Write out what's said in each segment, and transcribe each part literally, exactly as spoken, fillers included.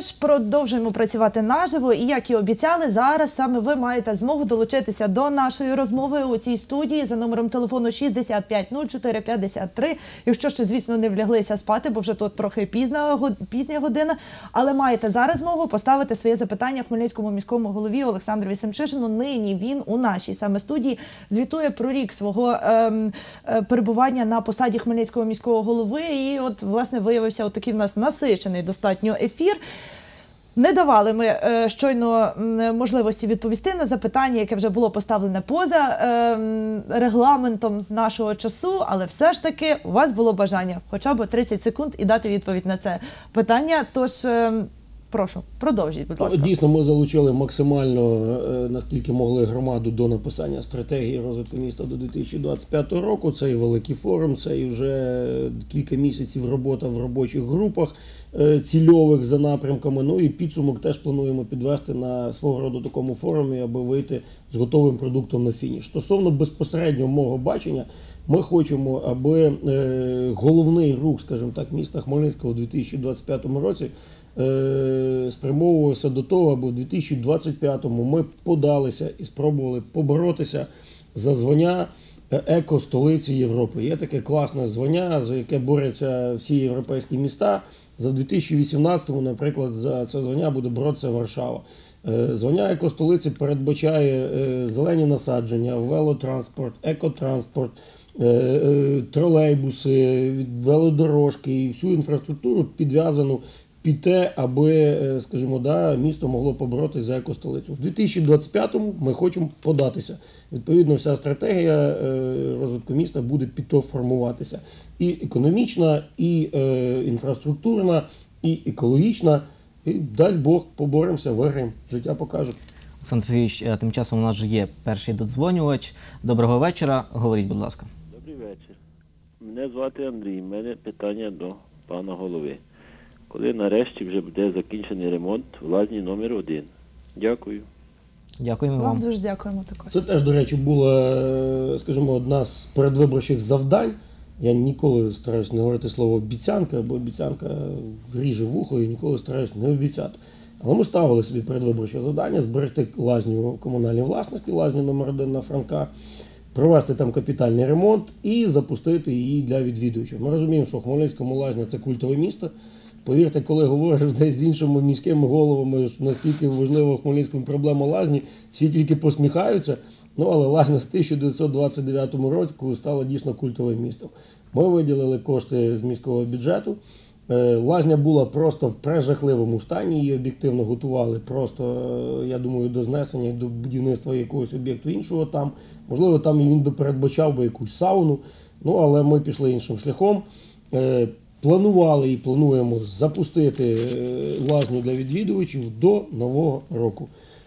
ж продовжуємо працювати наживо, і як і обіцяли, зараз саме ви маєте змогу долучитися до нашої розмови у цій студії за номером телефону шістдесят п'ять нуль чотири п'ятдесят три. Якщо ще, звісно, не вляглися спати, бо вже тут трохи пізна, пізня година, але маєте зараз змогу поставити своє запитання Хмельницькому міському голові Олександрові Семчишину. Нині він у нашій саме студії звітує про рік свого ем, е, перебування на посаді Хмельницького міського голови, і от, власне, виявився от такий в нас насичений достатньо ефір. Не давали ми е, щойно е, можливості відповісти на запитання, яке вже було поставлене поза е, регламентом нашого часу, але все ж таки у вас було бажання хоча б тридцять секунд і дати відповідь на це питання. Тож, е, прошу, продовжіть, будь ласка. Дійсно, ми залучили максимально, наскільки могли, громаду до написання стратегії розвитку міста до дві тисячі двадцять п'ятого року. Це і великий форум, це і вже кілька місяців робота в робочих групах цільових за напрямками. Ну і підсумок теж плануємо підвести на свого роду такому форумі, аби вийти з готовим продуктом на фініш. Стосовно безпосередньо мого бачення, ми хочемо, аби головний рух, скажімо так, міста Хмельницького в дві тисячі двадцять п'ятому році спрямовувався до того, аби в дві тисячі двадцять п'ятому ми подалися і спробували поборотися за звання еко-столиці Європи. Є таке класне звання, за яке борються всі європейські міста. За дві тисячі вісімнадцятому, наприклад, за це звання буде боротися Варшава. Звання еко-столиці передбачає зелені насадження, велотранспорт, екотранспорт, тролейбуси, велодорожки і всю інфраструктуру підв'язану під те, аби, скажімо, да, місто могло поборотися за екостолицю. В дві тисячі двадцять п'ятому ми хочемо податися. Відповідно, вся стратегія розвитку міста буде під то формуватися. І економічна, і е, інфраструктурна, і екологічна. І дасть Бог, поборемося, виграємо. Життя покаже. Олександр Сергійович, тим часом у нас вже є перший додзвонювач. Доброго вечора. Говоріть, будь ласка. Добрий вечір. Мене звати Андрій. У мене питання до пана голови. Коли нарешті вже буде закінчений ремонт в лазні номер один? Дякую. Дякуємо вам. Вам дуже дякуємо також. Це теж, до речі, була, скажімо, одна з передвиборчих завдань. Я ніколи стараюсь не говорити слово «обіцянка», бо обіцянка ріже вухо і ніколи стараюсь не обіцяти. Але ми ставили собі передвиборче завдання зберегти лазню в комунальній власності, лазню номер один на Франка, провести там капітальний ремонт і запустити її для відвідувачів. Ми розуміємо, що в Хмельницькому лазня – це культове місто. Повірте, коли говориш десь з іншими міськими головами, наскільки важлива в Хмельницькому проблема лазні, всі тільки посміхаються. Ну, але лазня з тисяча дев'ятсот двадцять дев'ятого року стала дійсно культовим містом. Ми виділили кошти з міського бюджету. Лазня була просто в прежахливому стані, її об'єктивно готували просто, я думаю, до знесення, до будівництва якогось об'єкту іншого там. Можливо, там він би передбачав би якусь сауну, ну, але ми пішли іншим шляхом. Планували і плануємо запустити лазню для відвідувачів до Нового року.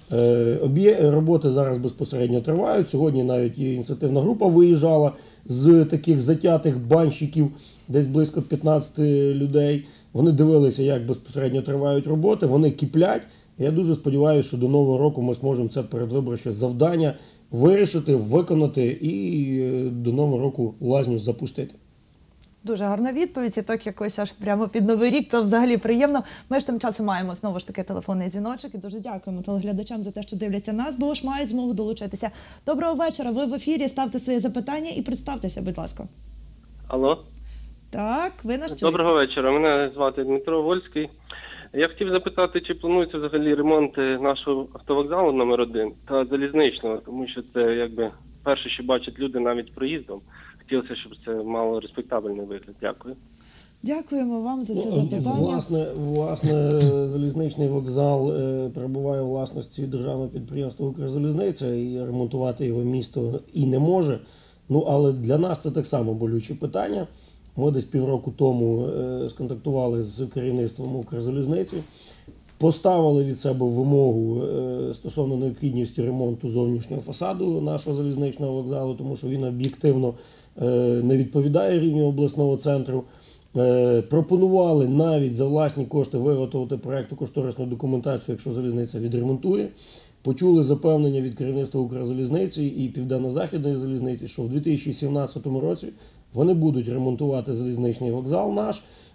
Роботи зараз безпосередньо тривають. Сьогодні навіть і ініціативна група виїжджала з таких затятих банщиків, десь близько п'ятнадцяти людей. Вони дивилися, як безпосередньо тривають роботи, вони киплять. Я дуже сподіваюся, що до Нового року ми зможемо це передвиборче завдання вирішити, виконати і до Нового року лазню запустити. Дуже гарна відповідь, і так якось аж прямо під Новий рік, то взагалі приємно. Ми ж тим часом маємо знову ж таки телефонний дзвіночок, і дуже дякуємо телеглядачам за те, що дивляться нас, бо ж мають змогу долучитися. Доброго вечора, ви в ефірі, ставте своє запитання і представтеся, будь ласка. Алло. Так, ви наш чоловік. Доброго вечора, мене звати Дмитро Вольський. Я хотів запитати, чи планується взагалі ремонт нашого автовокзалу номер один та залізничного, тому що це якби перше, що бачать люди навіть проїздом. Хотілося, щоб це мало респектабельний вигляд. Дякую. Дякуємо вам за це ну, запитання. Власне, власне, залізничний вокзал е, перебуває у власності державного підприємства «Укрзалізниця», і ремонтувати його місто і не може. Ну, але для нас це так само болюче питання. Ми десь півроку тому е, сконтактували з керівництвом «Укрзалізниці», поставили від себе вимогу е, стосовно необхідності ремонту зовнішнього фасаду нашого залізничного вокзалу, тому що він об'єктивно е, не відповідає рівню обласного центру. Е, пропонували навіть за власні кошти виготовити проєктну кошторисну документацію, якщо залізниця відремонтує. Почули запевнення від керівництва «Укрзалізниці» і Південно-Західної залізниці, що в дві тисячі сімнадцятому році вони будуть ремонтувати залізничний вокзал наш.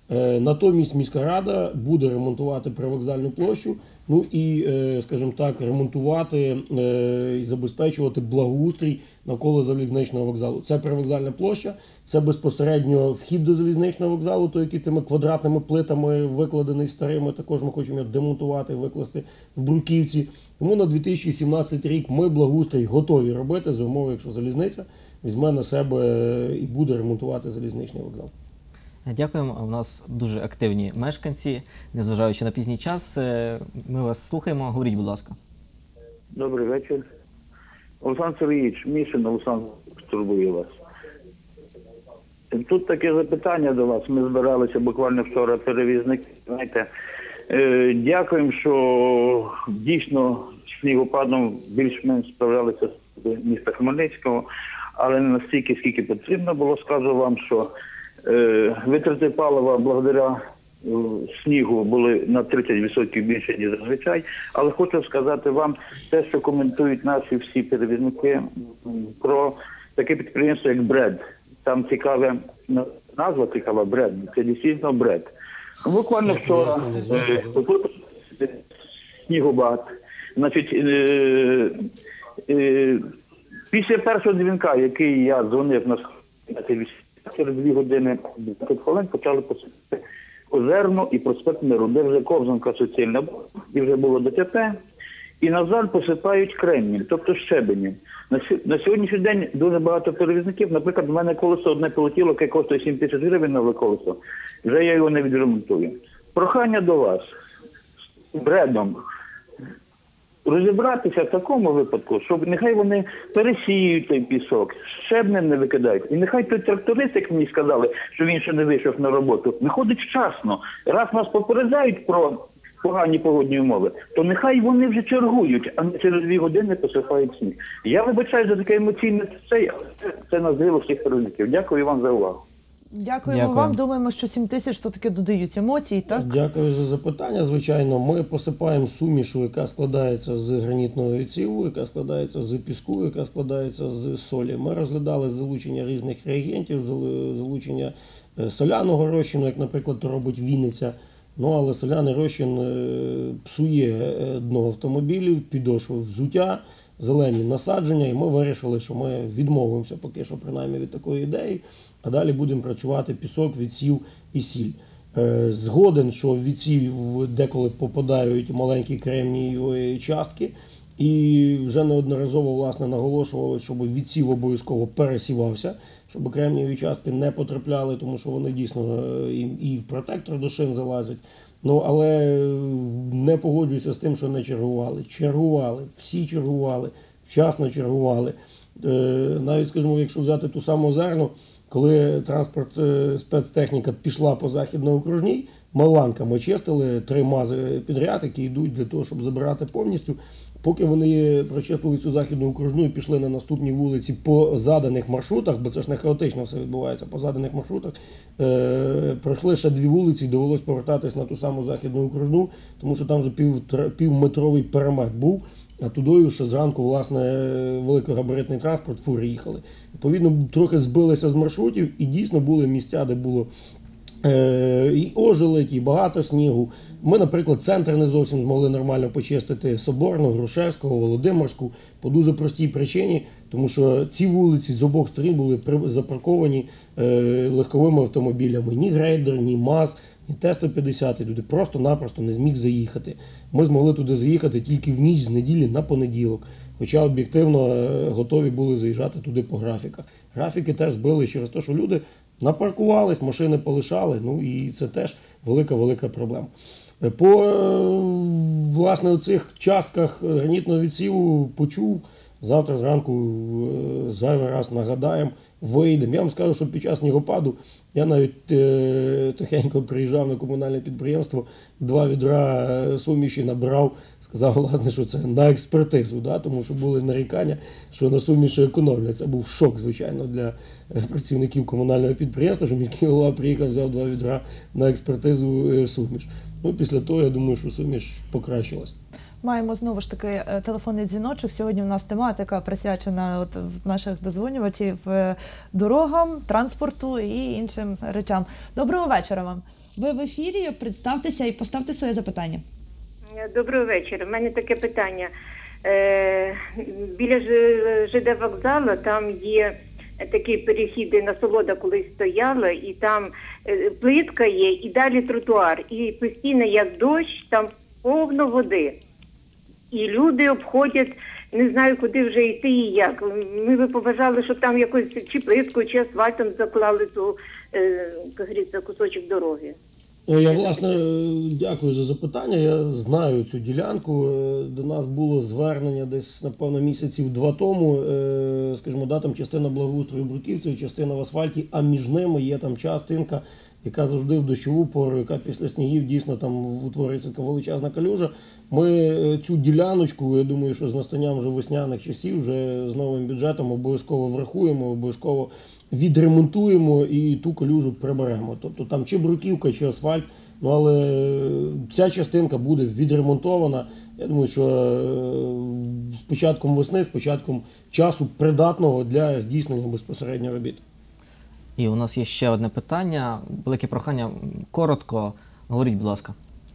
Е, Натомість міська рада буде ремонтувати привокзальну площу, ну і, е, скажімо так, ремонтувати е, і забезпечувати благоустрій навколо залізничного вокзалу. Це привокзальна площа, це безпосередньо вхід до залізничного вокзалу, той, який тими квадратними плитами викладений старими, також ми хочемо його демонтувати, викласти в бруківці. Тому на дві тисячі сімнадцятий рік ми благоустрій готові робити за умови, якщо залізниця візьме на себе і буде ремонтувати залізничний вокзал. Дякуємо. У нас дуже активні мешканці, незважаючи на пізній час. Е, Ми вас слухаємо. Говоріть, будь ласка. Добрий вечір. Олександр Сергійович, Мішин Олександр турбує вас. Тут таке запитання до вас. Ми збиралися буквально вчора перевізники. Знаєте, е, дякуємо, що дійсно снігопадом більш-менш справлялися з міста Хмельницького, але не настільки, скільки потрібно було. Скажу вам, що е, витрати палива благодаря е, снігу були на тридцять відсотків більше, ніж зазвичай. Але хочу сказати вам те, що коментують наші всі перевізники м, про таке підприємство, як БРЕД. Там цікава назва, цікава БРЕД. Це дійсно БРЕД. Буквально вчора е, снігопад. Значить, е, е, після першого дзвінка, який я дзвонив на через дві години двадцять хвилин почали посипати Озерну і проспект Миру, де вже Ковзанка суцільна була, і вже було ДТП. І на жаль посипають кремнем, тобто щебенем. На, на сьогоднішній день дуже багато перевізників. Наприклад, в мене колесо одне полетіло, яке коштує сім тисяч гривень нове колесо. Вже я його не відремонтую. Прохання до вас з бредом розібратися в такому випадку, щоб нехай вони пересіють той пісок, щебнем не викидають. І нехай той тракторист, як мені сказали, що він ще не вийшов на роботу, виходить вчасно. Раз нас попереджають про погані погодні умови, то нехай вони вже чергують, а не через дві години посипають сніг. Я вибачаю за таке емоційне цей, але це, це назріло всіх перевізників. Дякую вам за увагу. Дякуємо Дякую. вам. Думаємо, що сім тисяч то таки додають емоцій, так? Дякую за запитання. Звичайно, ми посипаємо сумішу, яка складається з гранітного відсіву, яка складається з піску, яка складається з солі. Ми розглядали залучення різних реагентів, залучення соляного розчину, як, наприклад, то робить Вінниця. Ну, але соляний розчин псує дно автомобілів, підошви взуття, зелені насадження, і ми вирішили, що ми відмовимося поки що, принаймні, від такої ідеї, а далі будемо працювати пісок, відсів і сіль. Згоден, що в відсів деколи попадають маленькі кремнієві частки, і вже неодноразово, власне, наголошували, щоб відсів обов'язково пересівався, щоб кремнієві частки не потрапляли, тому що вони дійсно і, і в протектор до шин залазять. Ну, але не погоджуюся з тим, що не чергували. Чергували, всі чергували, вчасно чергували. Е, навіть, скажімо, якщо взяти ту саму Озерну, коли транспорт, е, спецтехніка пішла по Західно-Окружній, маланками чистили три мази підряд, які йдуть для того, щоб забирати повністю. Поки вони прочистили цю Західну окружну і пішли на наступні вулиці по заданих маршрутах, бо це ж не хаотично все відбувається, по заданих маршрутах, е, пройшли ще дві вулиці і довелось повертатись на ту саму Західну окружну, тому що там вже пів, півметровий перемет був, а тудою ще зранку, власне, великогабаритний транспорт, фури їхали. Відповідно, трохи збилися з маршрутів і дійсно були місця, де було е, і ожеледь, і багато снігу. Ми, наприклад, центр не зовсім змогли нормально почистити Соборну, Грушевського, Володимирську по дуже простій причині, тому що ці вулиці з обох сторін були запарковані е, легковими автомобілями. Ні Грейдер, ні МАЗ, ні Т сто п'ятдесят, туди просто-напросто не зміг заїхати. Ми змогли туди заїхати тільки в ніч з неділі на понеділок, хоча об'єктивно е, готові були заїжджати туди по графіках. Графіки теж збили через те, що люди напаркувались, машини полишали, ну і це теж велика-велика проблема. По, власне, цих частках гранітного відсіву почув, завтра зранку зайвий раз нагадаємо, вийдемо. Я вам скажу, що під час снігопаду я навіть е, тихенько приїжджав на комунальне підприємство, два відра суміші набрав, сказав, власне, що це на експертизу, да? Тому що були нарікання, що на суміші економлять. Це був шок, звичайно, для працівників комунального підприємства, що міський голова приїхав, взяв два відра на експертизу суміш. Ну, після того, я думаю, що суміш покращилась. Маємо знову ж таки е, телефонний дзвіночок. Сьогодні у нас тематика присвячена от в наших дозвонювачів е, дорогам, транспорту і іншим речам. Доброго вечора вам. Ви в ефірі, представтеся і поставте своє запитання. Доброго вечора. У мене таке питання. Е, біля ЖД вокзалу там є такий перехід, де Насолода колись стояла, і там е, плитка є, і далі тротуар. І постійно, як дощ, там повно води. І люди обходять, не знаю, куди вже йти і як. Ми би побажали, щоб там якось чи плитку, чи асфальтом заклали ту, е, як говориться, кусочок дороги. Я, власне, дякую за запитання. Я знаю цю ділянку. До нас було звернення десь, напевно, місяців два тому. Скажімо, да, там частина благоустрою Бруківців, частина в асфальті, а між ними є там частинка, яка завжди в дощову пору, яка після снігів дійсно там утворюється така величезна калюжа. Ми цю діляночку, я думаю, що з настанням вже весняних часів, вже з новим бюджетом обов'язково врахуємо, обов'язково відремонтуємо і ту калюжу приберемо. Тобто там чи бруківка, чи асфальт, ну але ця частинка буде відремонтована. Я думаю, що з початком весни, з початком часу придатного для здійснення безпосередньо робіт. І у нас є ще одне питання, велике прохання, коротко, говоріть, будь ласка.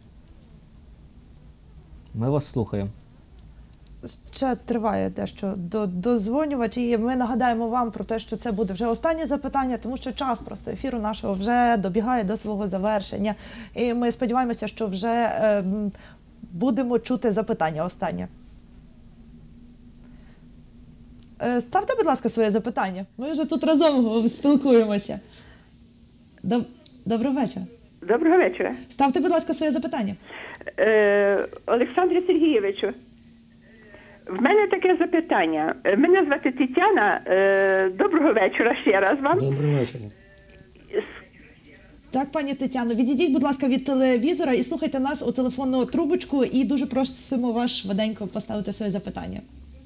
Ми вас слухаємо. Ще триває дещо до дозвонювач, і ми нагадаємо вам про те, що це буде вже останнє запитання, тому що час просто ефіру нашого вже добігає до свого завершення. І ми сподіваємося, що вже е, будемо чути запитання останнє. Е, ставте, будь ласка, своє запитання. Ми вже тут разом спілкуємося. Доб... Доброго вечора. Доброго вечора. Ставте, будь ласка, своє запитання. Е, Олександрі Сергійовичу, в мене таке запитання. Мене звати Тетяна. Е, доброго вечора ще раз вам. Доброго вечора. Так, пані Тетяно, відійдіть, будь ласка, від телевізора і слухайте нас у телефонну трубочку, і дуже просимо вас швиденько поставити своє запитання.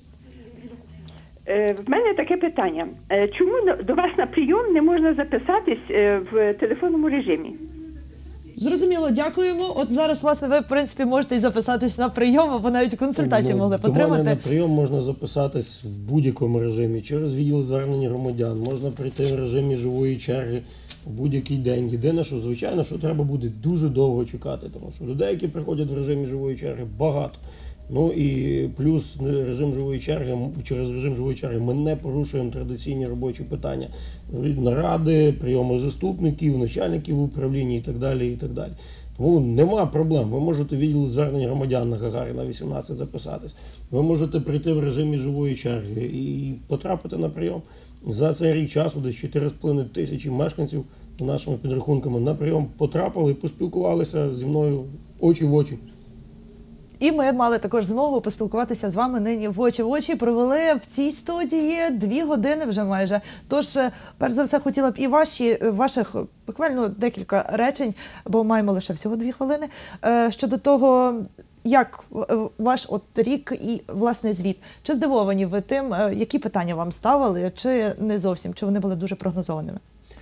Е, в мене таке питання. Е, чому до вас на прийом не можна записатись е, в телефонному режимі? Зрозуміло, дякуємо. От зараз, власне, ви, в принципі, можете і записатись на прийом, або навіть консультацію могли До мене потримати. на прийом можна записатись в будь-якому режимі, через відділ звернення громадян, можна прийти в режимі живої черги в будь-який день. Єдине, що, звичайно, що треба буде дуже довго чекати, тому що людей, які приходять в режимі живої черги, багато. Ну і плюс режим живої черги, через режим живої черги ми не порушуємо традиційні робочі питання. Наради, прийоми заступників, начальників управління і так далі, і так далі. Тому нема проблем. Ви можете в відділ звернень громадян на Гагаріна вісімнадцять записатись. Ви можете прийти в режимі живої черги і потрапити на прийом. За цей рік часу десь чотири з половиною тисячі мешканців нашими підрахунками на прийом потрапили і поспілкувалися зі мною очі в очі. І ми мали також змогу поспілкуватися з вами нині в очі в очі. Провели в цій студії дві години вже майже. Тож, перш за все, хотіла б і ваші, ваших буквально декілька речень, бо маємо лише всього дві хвилини, щодо того, як ваш от рік і, власне, звіт. Чи здивовані ви тим, які питання вам ставили, чи не зовсім, чи вони були дуже прогнозованими?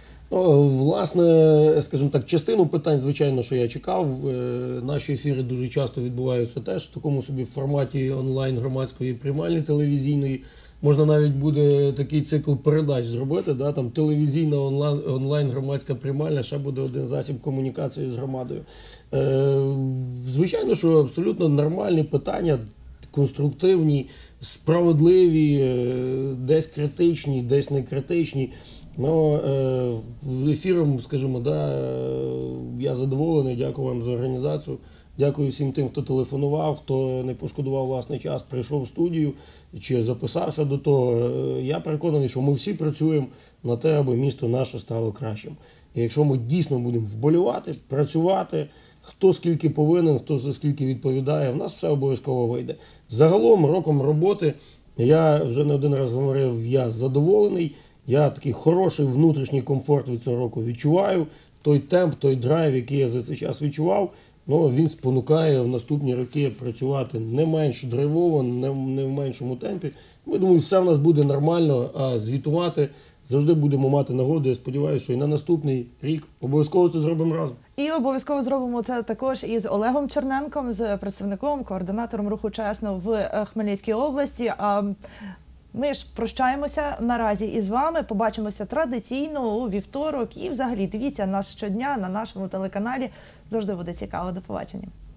Власне, скажімо так, частину питань, звичайно, що я чекав. Наші ефіри дуже часто відбуваються теж в такому собі форматі онлайн-громадської приймальні телевізійної. Можна навіть буде такий цикл передач зробити, да? Там телевізійна онлайн-громадська приймальня, ще буде один засіб комунікації з громадою. Звичайно, що абсолютно нормальні питання, конструктивні, справедливі, десь критичні, десь не критичні. Ну, е, ефіром, скажімо, да, я задоволений, дякую вам за організацію, дякую всім тим, хто телефонував, хто не пошкодував власний час, прийшов в студію чи записався до того. Я переконаний, що ми всі працюємо на те, аби місто наше стало кращим. І якщо ми дійсно будемо вболівати, працювати, хто скільки повинен, хто за скільки відповідає, в нас все обов'язково вийде. Загалом, роком роботи, я вже не один раз говорив, я задоволений. Я такий хороший внутрішній комфорт від цього року відчуваю. Той темп, той драйв, який я за цей час відчував, ну, він спонукає в наступні роки працювати не менш драйвово, не, не в меншому темпі. Ми думаю, все в нас буде нормально, а звітувати завжди будемо мати нагоду. Я сподіваюся, що і на наступний рік обов'язково це зробимо разом. І обов'язково зробимо це також із Олегом Черненком, з представником, координатором руху «Чесно» в е, Хмельницькій області. А ми ж прощаємося наразі із вами. Побачимося традиційно у вівторок. І взагалі дивіться нас щодня на нашому телеканалі. Завжди буде цікаво. До побачення.